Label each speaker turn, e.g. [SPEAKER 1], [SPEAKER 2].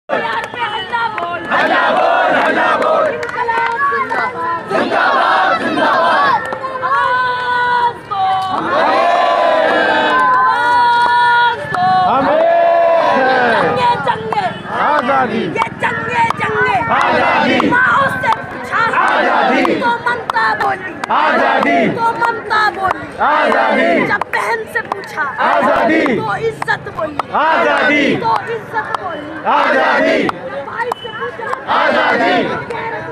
[SPEAKER 1] यार पे हल्ला बोल,
[SPEAKER 2] हल्ला बोल, हल्ला बोल।
[SPEAKER 1] इनकलाब जिंदाबाद,
[SPEAKER 2] जिंदाबाद, जिंदाबाद।
[SPEAKER 1] आवाज दो, आवाज दो। जंगे जंगे
[SPEAKER 2] आजादी,
[SPEAKER 1] ये जंगे जंगे
[SPEAKER 2] आजादी।
[SPEAKER 1] माओ से पूछा
[SPEAKER 2] आजादी।
[SPEAKER 1] तो ममता बोली,
[SPEAKER 2] आजादी,
[SPEAKER 1] तो ममता बोली।
[SPEAKER 2] आजादी।
[SPEAKER 1] जब बहन से पूछा
[SPEAKER 2] आजादी।
[SPEAKER 1] तो इज्जत बोली,
[SPEAKER 2] आजादी,
[SPEAKER 1] तो इज्जत बोली।
[SPEAKER 2] आजादी,
[SPEAKER 1] भाई से पूछा
[SPEAKER 2] आजादी।
[SPEAKER 1] तो